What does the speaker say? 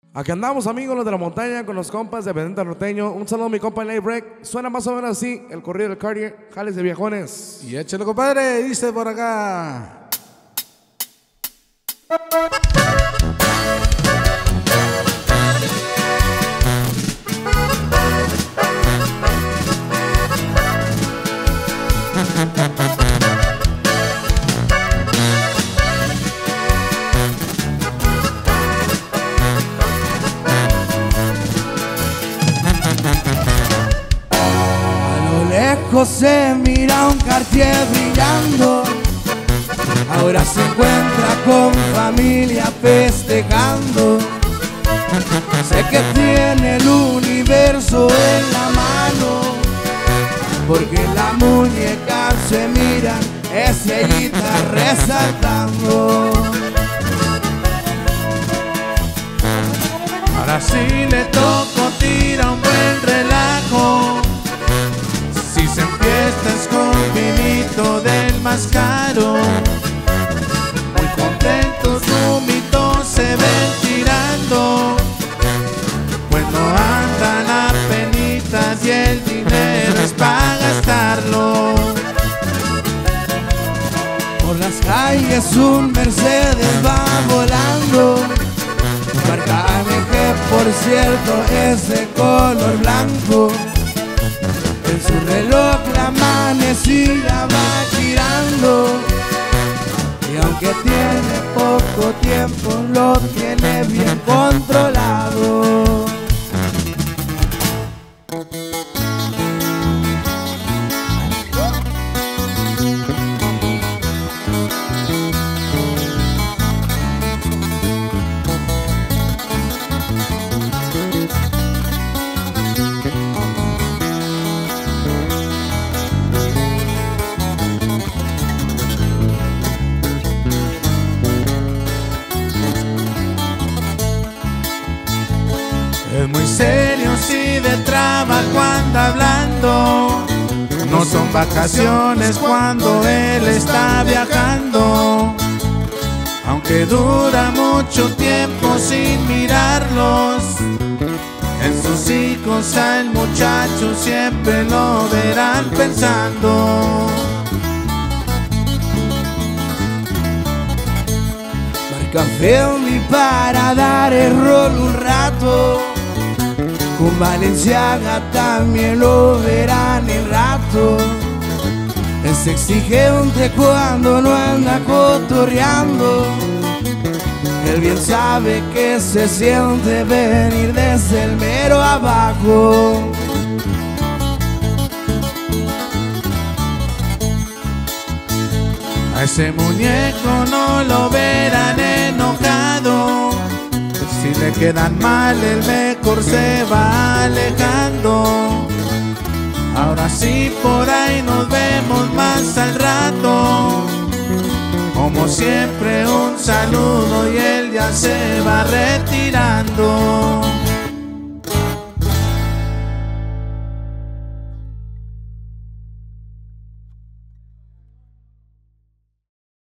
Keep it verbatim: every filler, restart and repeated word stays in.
Aquí andamos, amigos, los de la montaña, con los compas de Vedenta Norteño. Un saludo a mi compa Late Break. Suena más o menos así, el corrido del Cartier, jales de viejones. Y échale, compadre, dice por acá. Se mira un Cartier brillando, ahora se encuentra con familia festejando. Sé que tiene el universo en la mano, porque la muñeca se mira estrellita resaltando. Ahora sí le toco, tira un buen relajo. Si se enfiestas con vinito del más caro, muy contentos humitos se ven tirando, pues no andan a penitas y el dinero es para gastarlo. Por las calles un Mercedes va volando, marca que por cierto es de color blanco. En su reloj la manecilla va girando, y aunque tiene poco tiempo lo tiene bien controlado. Es muy serio si de trabajo anda hablando, no son vacaciones cuando él está viajando. Aunque dura mucho tiempo sin mirarlos, en sus hijos al muchacho siempre lo verán pensando. Marca friendly para dar el rol un rato, con Balenciaga también lo verán en rato. Es exigente cuando no anda cotorreando, él bien sabe que se siente venir desde el mero abajo. A ese muñeco no lo verán enojado, si le quedan mal el mejor se va alejando. Ahora sí por ahí nos vemos más al rato, como siempre un saludo y él ya se va retirando.